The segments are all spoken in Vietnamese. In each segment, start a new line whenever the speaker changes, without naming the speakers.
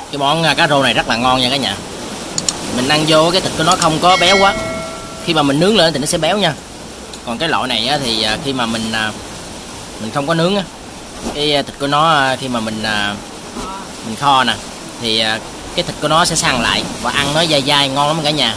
Cái món cá rô này rất là ngon nha cả nhà. Mình ăn vô cái thịt của nó không có béo quá. Khi mà mình nướng lên thì nó sẽ béo nha. Còn cái loại này thì khi mà mình không có nướng á, cái thịt của nó khi mà mình kho nè thì cái thịt của nó sẽ săn lại và ăn nó dai dai ngon lắm cả nhà.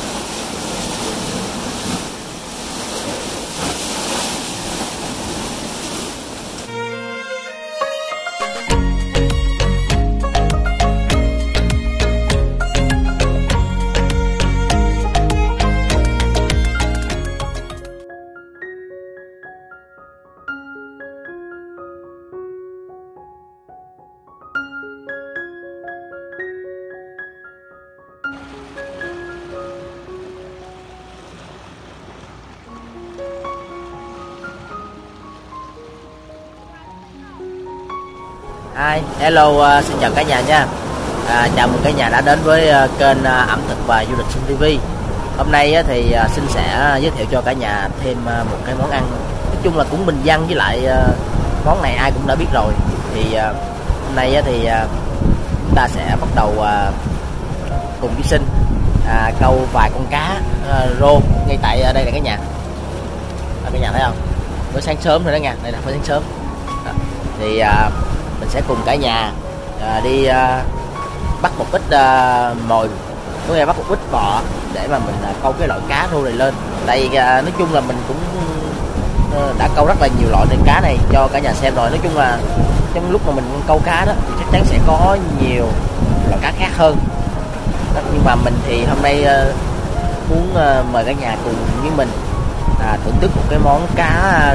Hello, xin chào cả nhà nha. Chào mừng cả nhà đã đến với kênh ẩm thực và du lịch Xuân TV. Hôm nay thì xin sẽ giới thiệu cho cả nhà thêm một cái món ăn, nói chung là cũng bình dân, với lại món này ai cũng đã biết rồi. Thì hôm nay thì chúng ta sẽ bắt đầu cùng với Sinh câu vài con cá rô ngay tại đây là cả nhà. Cả nhà thấy không? Mới sáng sớm rồi đó nha, đây là mới sáng sớm. Thì mình sẽ cùng cả nhà đi bắt một ít mồi, có nghĩa bắt một ít bọ để mà mình câu cái loại cá rô này lên. Tại vì nói chung là mình cũng đã câu rất là nhiều loại nên cá này cho cả nhà xem rồi. Nói chung là trong lúc mà mình câu cá đó thì chắc chắn sẽ có nhiều loại cá khác hơn đó, nhưng mà mình thì hôm nay muốn mời cả nhà cùng với mình thưởng thức một cái món cá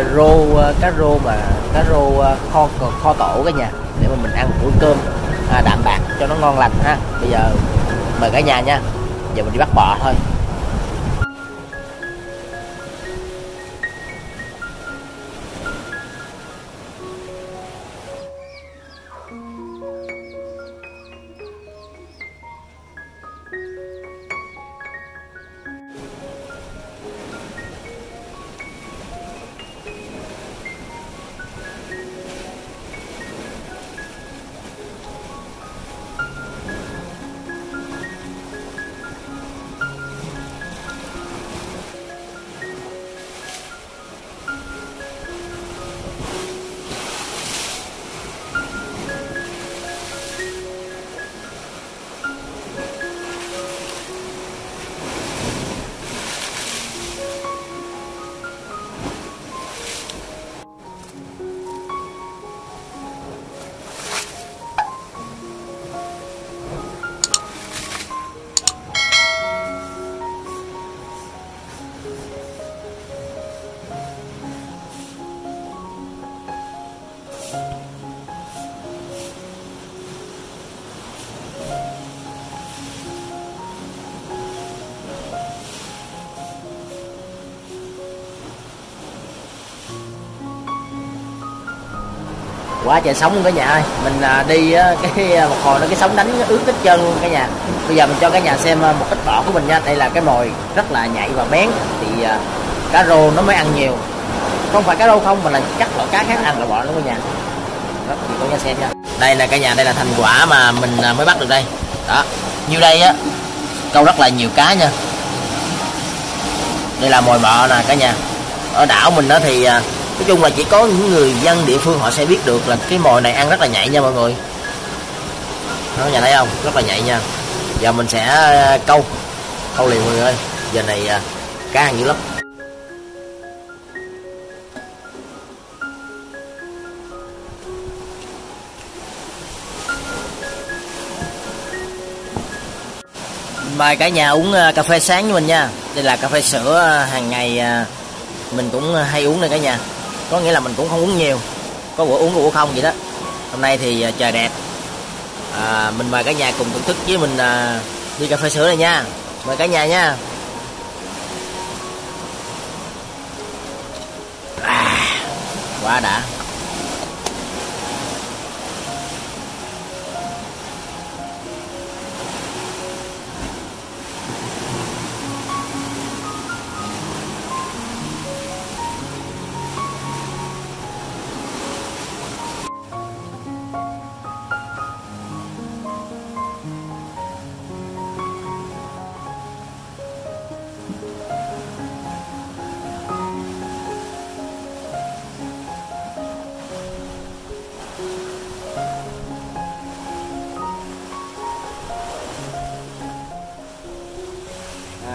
rô kho tổ cả nhà, để mà mình ăn một bữa cơm đạm bạc cho nó ngon lành ha. Bây giờ mời cả nhà nha, giờ mình đi bắt bọ thôi. Quá trời sống luôn cả nhà ơi. Mình đi cái một hồi nó cái sóng đánh ướt hết trơn luôn cả nhà. Bây giờ mình cho cả nhà xem một ít bọ của mình nha. Đây là cái mồi rất là nhạy và bén. Thì cá rô nó mới ăn nhiều, không phải cá rô không mà là chắc loại cá khác ăn là bọ luôn cả nhà. Đó, thì cho cả nhà xem nha. Đây là cả nhà, đây là thành quả mà mình mới bắt được đây. Đó, như đây á, câu rất là nhiều cá nha. Đây là mồi bọ nè cả nhà. Ở đảo mình đó thì nói chung là chỉ có những người dân địa phương họ sẽ biết được là cái mồi này ăn rất là nhạy nha mọi người. Đó, nhà thấy không? Rất là nhạy nha. Giờ mình sẽ câu liền mọi người ơi. Giờ này cá ăn dữ lắm. Mời cả nhà uống cà phê sáng với mình nha. Đây là cà phê sữa hàng ngày mình cũng hay uống đây cả nhà. Có nghĩa là mình cũng không uống nhiều, có bữa uống có bữa không vậy đó. Hôm nay thì trời đẹp, mình mời cả nhà cùng thưởng thức với mình đi cà phê sữa này nha. Mời cả nhà nha. Quá đã.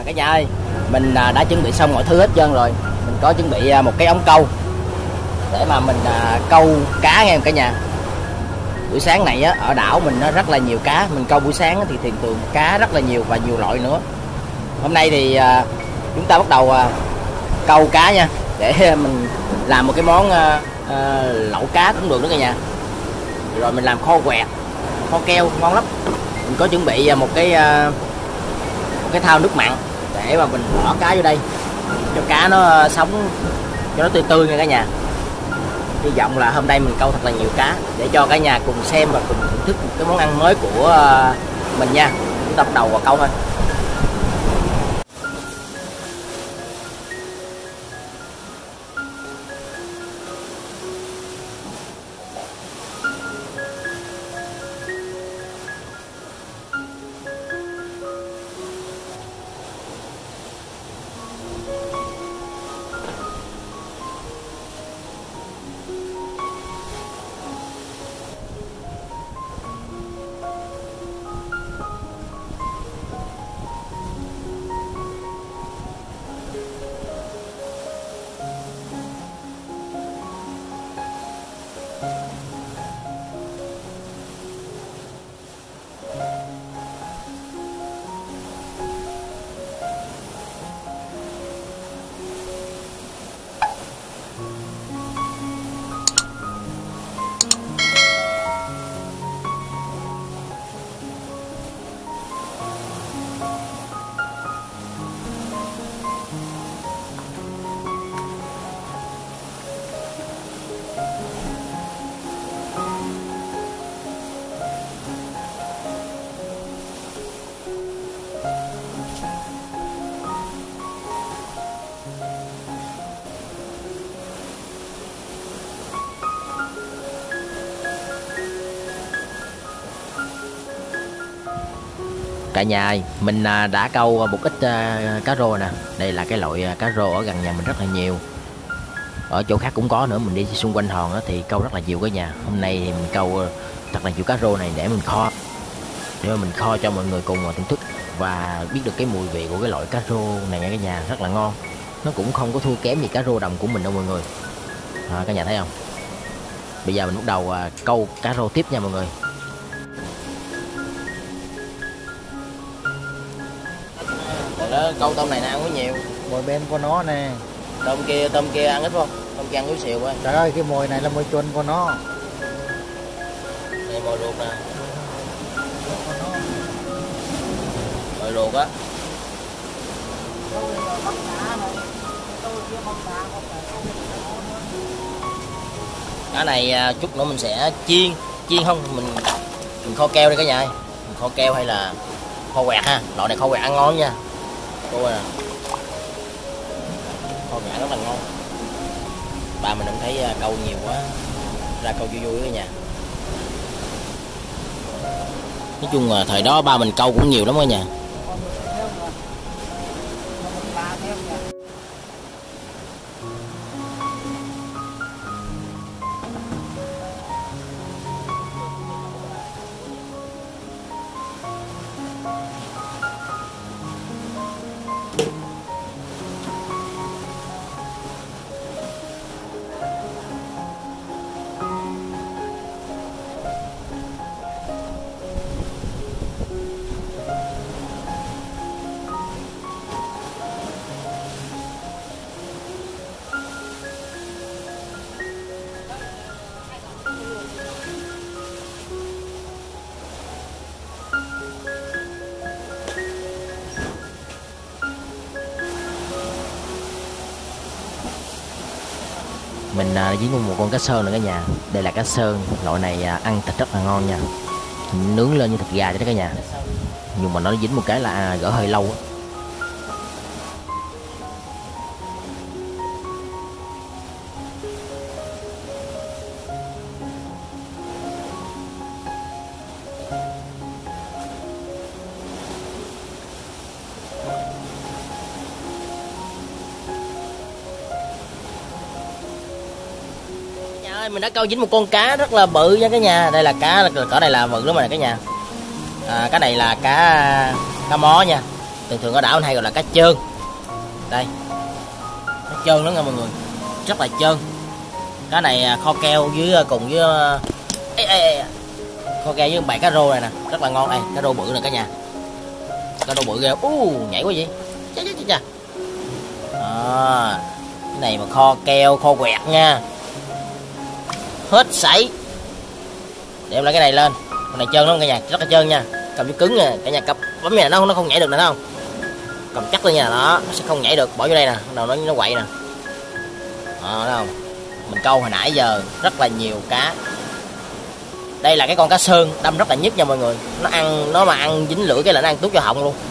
Cả nhà ơi, mình đã chuẩn bị xong mọi thứ hết trơn rồi. Mình có chuẩn bị một cái ống câu để mà mình câu cá nghe cả nhà. Buổi sáng này á, ở đảo mình nó rất là nhiều cá. Mình câu buổi sáng thì thường cá rất là nhiều và nhiều loại nữa. Hôm nay thì chúng ta bắt đầu câu cá nha, để mình làm một cái món lẩu cá cũng được đó cả nhà. Rồi mình làm kho quẹt, kho keo ngon lắm. Mình có chuẩn bị một cái thau nước mặn để mà mình bỏ cá vô đây cho cá nó sống, cho nó tươi tươi nha cả nhà. Hy vọng là hôm nay mình câu thật là nhiều cá để cho cả nhà cùng xem và cùng thưởng thức cái món ăn mới của mình nha. Chúng ta bắt đầu vào câu thôi. Cả nhà ơi, mình đã câu một ít cá rô nè. Đây là cái loại cá rô ở gần nhà mình rất là nhiều. Ở chỗ khác cũng có nữa, mình đi xung quanh hòn thì câu rất là nhiều cả nhà. Hôm nay thì mình câu thật là nhiều cá rô này để mình kho, để mà mình kho cho mọi người cùng thưởng thức và biết được cái mùi vị của cái loại cá rô này nha cả nhà, rất là ngon. Nó cũng không có thua kém gì cá rô đồng của mình đâu mọi người. Cả nhà thấy không? Bây giờ mình bắt đầu câu cá rô tiếp nha mọi người. Đó, câu tôm này nè ăn có nhiều.
Mồi bên của nó nè.
Tôm kia ăn ít không? Tôm kia ăn yếu xìu quá.
Trời ơi, cái mồi này là mồi chuồn của nó.
Đây mồi luộc nè. Mồi luộc á. Cá này chút nữa mình sẽ chiên không, mình kho keo đi cả nhà ơi. Mình kho keo hay là kho quẹt ha. Loại này kho quẹt ăn ngon nha. Cô à, kho quẹt rất là ngon. Ba mình cũng thấy câu nhiều quá, ra câu vui vui cả nhà. Nói chung là thời đó ba mình câu cũng nhiều lắm cả nhà. Mình dính một con cá sơn nữa cả nhà. Đây là cá sơn, loại này ăn thịt rất là ngon nha. Nướng lên như thịt gà vậy đó cả nhà. Nhưng mà nó dính một cái là gỡ hơi lâu á. Mình đã câu dính một con cá rất là bự nha cả nhà. Đây là cá cỡ này là bự lắm rồi cả nhà. Cá này là cá mó nha. thường thường ở đảo mình hay gọi là cá trơn. Đây, cá trơn đó nha mọi người, rất là trơn. Cá này kho keo với cùng với kho keo với 7 cá rô này nè, rất là ngon. Đây cá rô bự nè cả nhà, cá rô bự ghê. Nhảy quá vậy, chà. Cái này mà kho keo kho quẹt nha, hết sảy. Để em lấy cái này lên, con này trơn lắm cả nhà, rất là trơn nha, cầm cái cứng nha cả nhà, cặp bấm này nó không nhảy được nè, thấy không? Cầm chắc lên nha, đó nó sẽ không nhảy được, bỏ vô đây nè, đầu nó quậy nè, thấy không? Mình câu hồi nãy giờ rất là nhiều cá. Đây là cái con cá sơn đâm rất là nhức nha mọi người, nó mà ăn dính lưỡi cái là nó ăn tuốt cho họng luôn,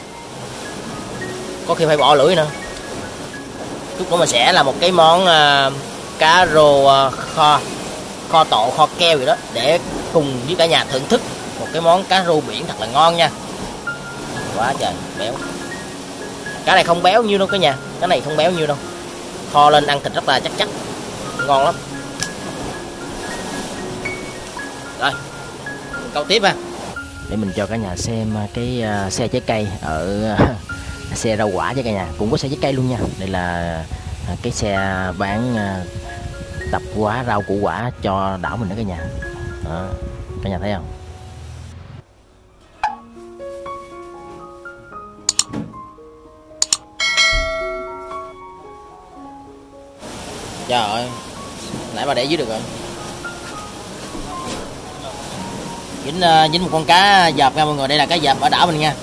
có khi phải bỏ lưỡi nữa. Chút nữa mình sẽ là một cái món cá rô kho tộ, kho keo gì đó, để cùng với cả nhà thưởng thức một cái món cá rô biển thật là ngon nha. Quá trời béo. Cá này không béo nhiêu đâu cả nhà, cái này không béo nhiêu đâu, kho lên ăn thịt rất là chắc, ngon lắm. Rồi mình câu tiếp ha, để mình cho cả nhà xem cái xe trái cây ở xe rau quả cho cả nhà, cũng có xe trái cây luôn nha. Đây là cái xe bán tạp hóa rau củ quả cho đảo mình đó cả nhà. Đó, cả nhà thấy không? Trời ơi, nãy mà để dưới được rồi. Dính một con cá dợp nha mọi người, đây là cá dợp ở đảo mình nha.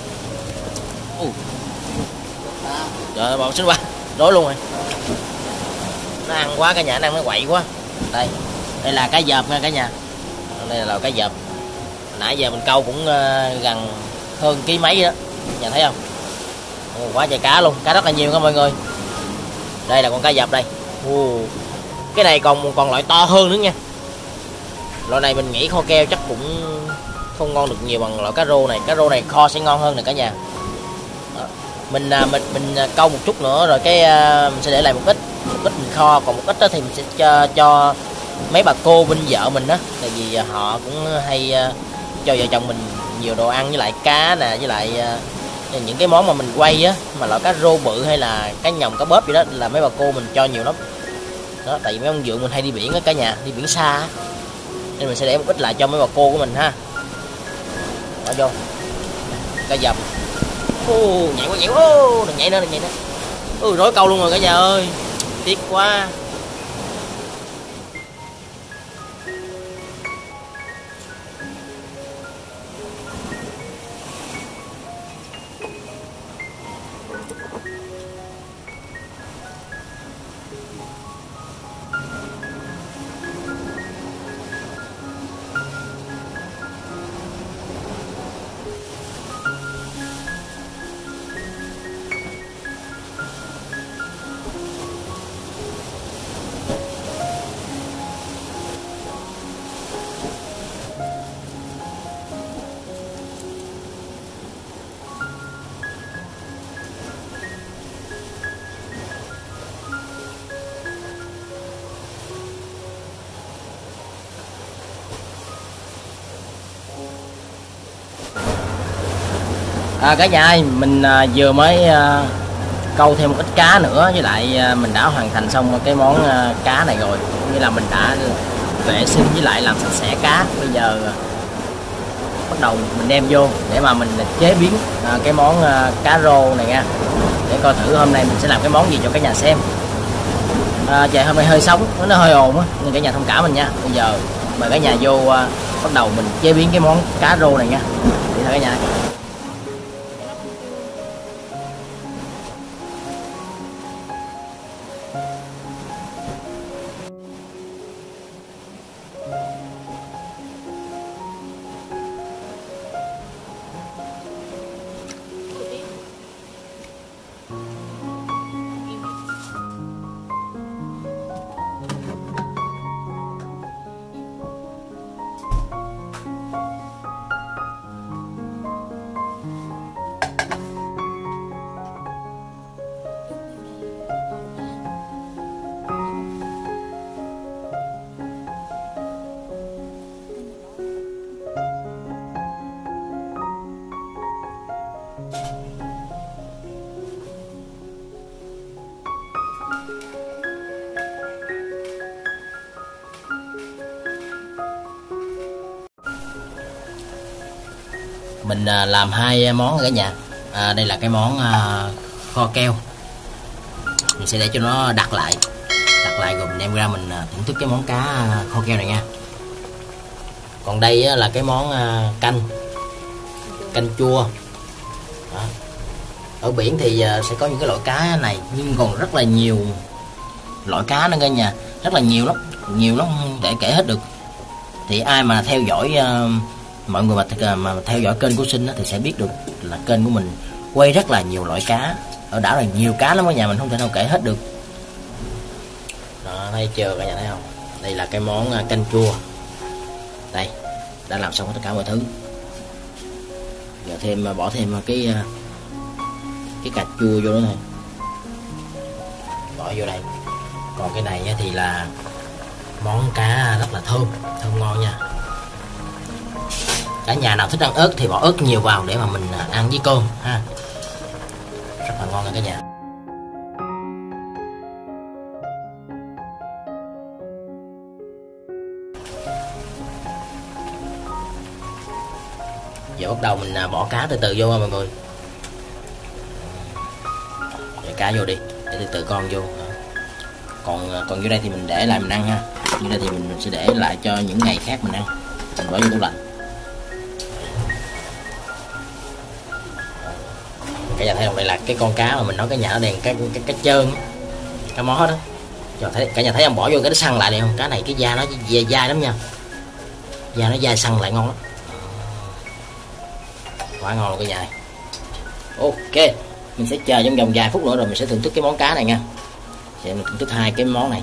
Trời ơi, bọn xính quá, rối luôn rồi. Nó ăn quá cả nhà, nó ăn nó quậy quá. Đây là cá dợp nha cả nhà. Đây là cá dợp. Nãy giờ mình câu cũng gần hơn ký mấy đó, nhà thấy không? Quá trời cá luôn, cá rất là nhiều nha mọi người. Đây là con cá dợp đây. Cái này còn loại to hơn nữa nha. Loại này mình nghĩ kho keo chắc cũng không ngon được nhiều bằng loại cá rô này. Cá rô này kho sẽ ngon hơn nè cả nhà. Đó. Mình câu một chút nữa rồi cái mình sẽ để lại một ít mình kho, còn một ít đó thì mình sẽ cho mấy bà cô bên vợ mình đó, tại vì họ cũng hay cho vợ chồng mình nhiều đồ ăn với lại cá nè, với lại những cái món mà mình quay á, mà loại cá rô bự hay là cá nhồng cá bóp gì đó là mấy bà cô mình cho nhiều lắm đó, tại vì mấy ông vượng mình hay đi biển á cả nhà, đi biển xa á, nên mình sẽ để một ít lại cho mấy bà cô của mình ha. Bỏ vô cá dập. Nhảy quá, đừng nhảy nữa. Rối câu luôn rồi cả nhà ơi, tiếc quá. Cả nhà ơi, mình vừa mới câu thêm một ít cá nữa, với lại mình đã hoàn thành xong cái món cá này rồi, như là mình đã vệ sinh với lại làm sạch sẽ cá. Bây giờ bắt đầu mình đem vô để mà mình chế biến cái món cá rô này nha, để coi thử hôm nay mình sẽ làm cái món gì cho cả nhà xem. Trời hôm nay hơi sóng, nó hơi ồn á, nên cả nhà thông cảm mình nha. Bây giờ mời cả nhà vô bắt đầu mình chế biến cái món cá rô này nha, đi thôi cả nhà. Mình làm hai món cả nhà. Đây là cái món kho keo. Mình sẽ để cho nó đặt lại rồi mình đem ra mình thưởng thức cái món cá kho keo này nha. Còn đây là cái món canh chua. Đó. Ở biển thì sẽ có những cái loại cá này, nhưng còn rất là nhiều loại cá nữa cả nhà, rất là nhiều lắm không thể kể hết được. Thì ai mà theo dõi mọi người mà theo dõi kênh của Sinh thì sẽ biết được là kênh của mình quay rất là nhiều loại cá. Ở đảo là nhiều cá lắm, ở nhà mình không thể nào kể hết được. Đó, thấy chưa cả nhà, thấy không? Đây là cái món canh chua. Đây, đã làm xong tất cả mọi thứ. Giờ bỏ thêm cái cà chua vô nữa thôi, bỏ vô đây. Còn cái này thì là món cá rất là thơm ngon nha. Cả nhà nào thích ăn ớt thì bỏ ớt nhiều vào để mà mình ăn với cơm ha, rất là ngon nha cả nhà. Giờ bắt đầu mình bỏ cá từ từ vô mọi người. Để cá vô đi, để từ từ con vô. Còn vô đây thì mình để lại mình ăn ha. Vô đây thì mình sẽ để lại cho những ngày khác mình ăn. Mình bỏ vô tủ lạnh. Cả nhà thấy không? Đây là cái con cá mà mình nói cái nhà nó đèn cái trơn, cái mó đó. Cả nhà thấy không? Bỏ vô cái nó săn lại này không? Cá này cái da nó dai lắm nha. Da nó dai săn lại ngon lắm. Quá ngon luôn cả nhà. Ok, mình sẽ chờ trong vòng vài phút nữa rồi mình sẽ thưởng thức cái món cá này nha. Sẽ mình thưởng thức hai cái món này.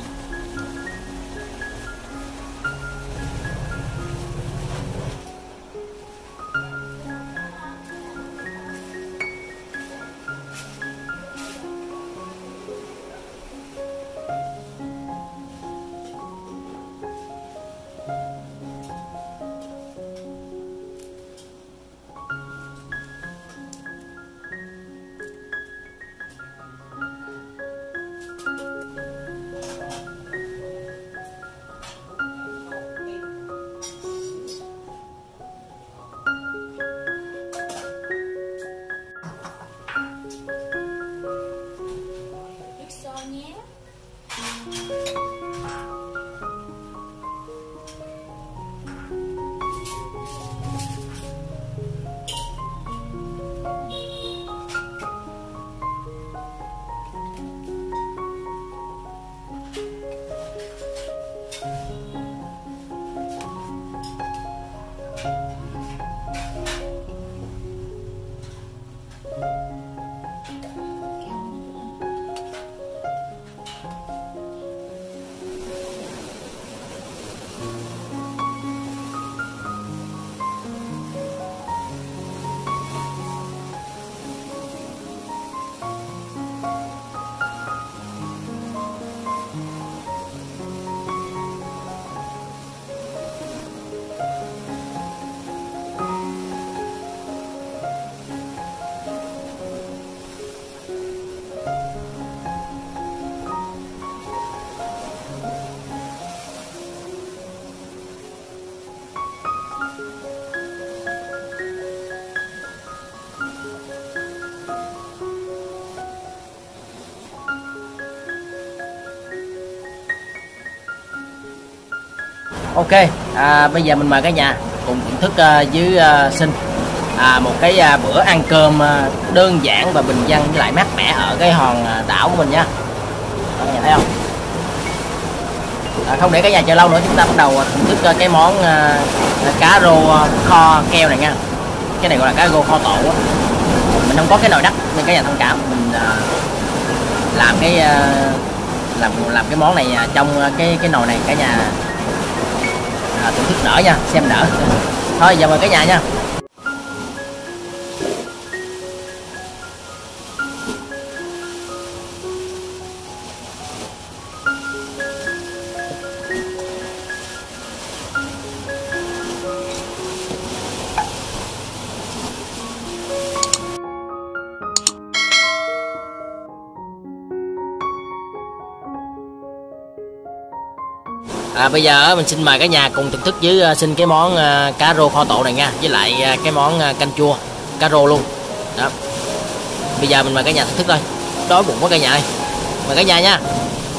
Ok, bây giờ mình mời cả nhà cùng thưởng thức với Sinh một cái bữa ăn cơm đơn giản và bình dân với lại mát mẻ ở cái hòn đảo của mình nha. Cả nhà thấy không? Không để cả nhà chờ lâu nữa, chúng ta bắt đầu thưởng thức cái món cá rô kho keo này nha. Cái này gọi là cá rô kho tộ á. Mình không có cái nồi đất nên cả nhà thông cảm, mình làm cái món này trong cái nồi này cả nhà thưởng thức đỡ nha, xem đỡ. Thôi giờ mời cả nhà nha. Bây giờ mình xin mời cả nhà cùng thưởng thức với xin cái món cá rô kho tộ này nha, với lại cái món canh chua cá rô luôn. Đó. Bây giờ mình mời cả nhà thưởng thức thôi. Đói bụng quá cả nhà ơi. Mời cả nhà nha.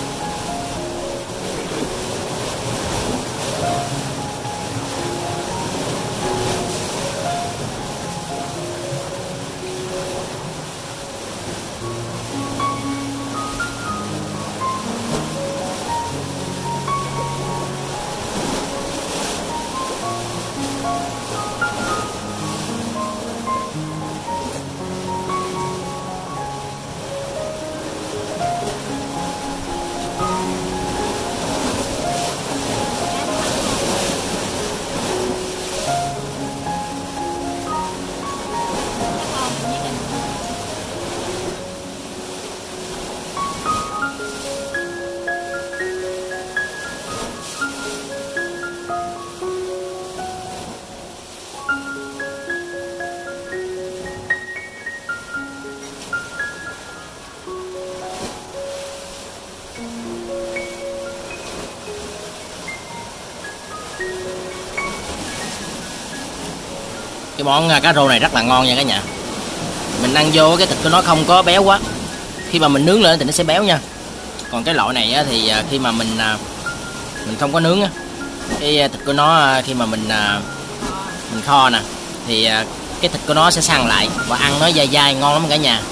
Cái món cá rô này rất là ngon nha cả nhà. Mình ăn vô cái thịt của nó không có béo quá. Khi mà mình nướng lên thì nó sẽ béo nha. Còn cái loại này thì khi mà mình không có nướng cái thịt của nó, khi mà mình kho nè thì cái thịt của nó sẽ săn lại và ăn nó dai dai ngon lắm cả nhà.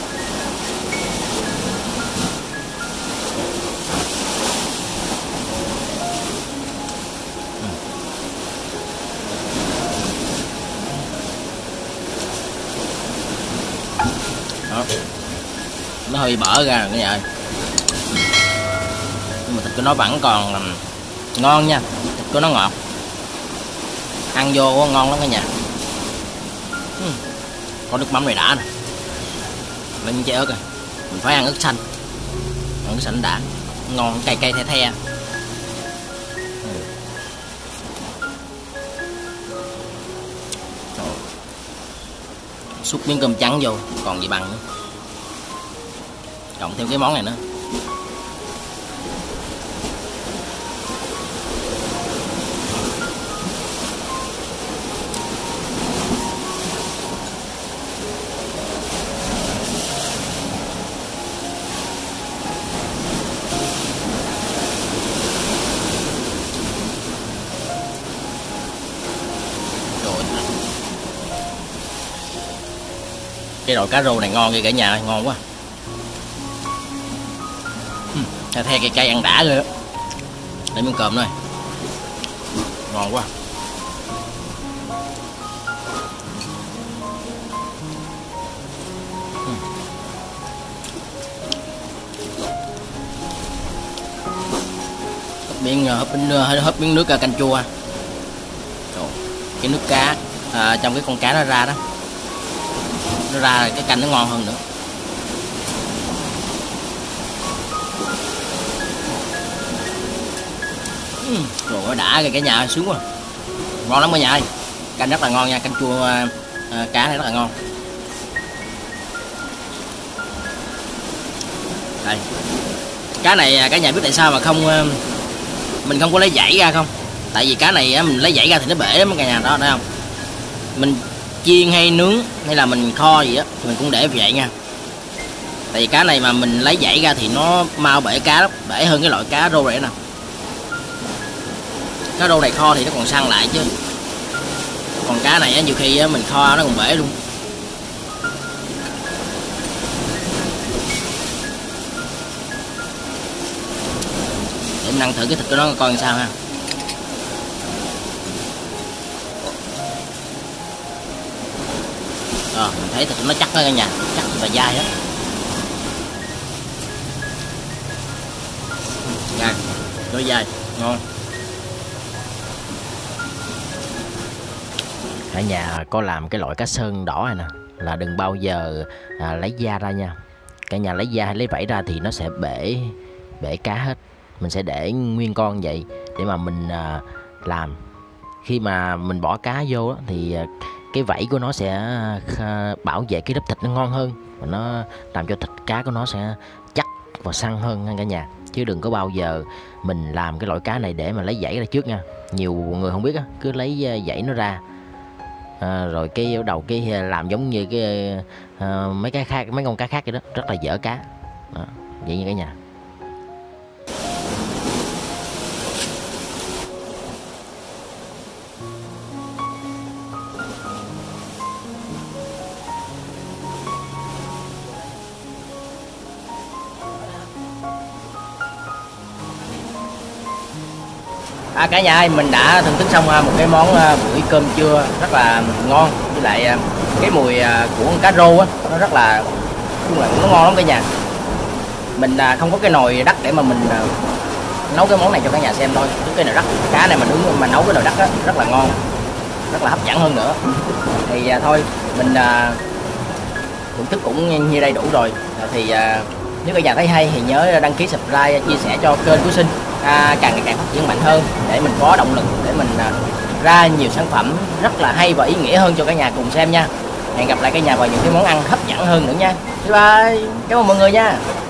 Đó. Nó hơi bở ra rồi cả nhà ơi, nhưng mà thịt của nó vẫn còn ngon nha, thịt của nó ngọt, ăn vô ngon lắm cả nhà. Có nước mắm này đã nè, lên trái ớt rồi, mình phải ăn ớt xanh, ớt xanh đã ngon, cay cay the the. Xúc miếng cơm trắng vô còn gì bằng nữa, cộng thêm cái món này nữa. Cái nồi cá rô này ngon kìa cả nhà ơi, ngon quá. The cây cây ăn đã rồi đó. Để miếng cơm thôi, ngon quá. Hấp miếng nước canh chua. Rồi, cái nước cá trong cái con cá nó ra đó, nó ra cái canh nó ngon hơn nữa. Rồi đã kìa cả nhà, sướng quá, ngon lắm cả nhà ơi. Canh rất là ngon nha, canh chua cá này rất là ngon. Đây, cá này cả nhà biết tại sao mà mình không có lấy dãy ra không? Tại vì cá này mình lấy dãy ra thì nó bể lắm cả nhà, đó thấy không? Mình chiên hay nướng hay là mình kho gì á thì mình cũng để vậy nha. Tại vì cá này mà mình lấy dãy ra thì nó mau bể cá lắm, bể hơn cái loại cá rô này nè. Cá rô này kho thì nó còn săn lại chứ, còn cá này nhiều khi mình kho nó còn bể luôn. Để mình ăn thử cái thịt của nó coi làm sao ha. Mình thấy thịt nó chắc đó cả nhà, chắc và dai hết. Nè, nó dai, ngon. Cả nhà có làm cái loại cá sơn đỏ này nè là đừng bao giờ lấy da ra nha. Cả nhà lấy da hay lấy vảy ra thì nó sẽ bể cá hết. Mình sẽ để nguyên con vậy để mà mình làm. Khi mà mình bỏ cá vô thì cái vảy của nó sẽ bảo vệ cái lớp thịt nó ngon hơn, và nó làm cho thịt cá của nó sẽ chắc và săn hơn cả nhà. chứ đừng có bao giờ mình làm cái loại cá này để mà lấy dãy ra trước nha. Nhiều người không biết á, cứ lấy dãy nó ra rồi cái đầu cái làm giống như cái mấy cái khác, mấy con cá khác vậy đó, rất là dở cá đó, vậy như cả nhà. Cả nhà ơi, mình đã thưởng thức xong một cái món buổi cơm trưa rất là ngon, với lại cái mùi của con cá rô á nó rất là, chung là nó ngon lắm cả nhà. Mình không có cái nồi đất để mà mình nấu cái món này cho cả nhà xem thôi. Cái nồi đất cá này mình nướng mà nấu cái nồi đất á rất là ngon, rất là hấp dẫn hơn nữa. Thì thôi mình thưởng thức cũng như đây đủ rồi. Thì nếu cả nhà thấy hay thì nhớ đăng ký, subscribe, chia sẻ cho kênh của Sinh càng ngày càng phát triển mạnh hơn, để mình có động lực để mình ra nhiều sản phẩm rất là hay và ý nghĩa hơn cho cả nhà cùng xem nha. Hẹn gặp lại cả nhà vào những cái món ăn hấp dẫn hơn nữa nha. Bye bye, cảm ơn mọi người nha.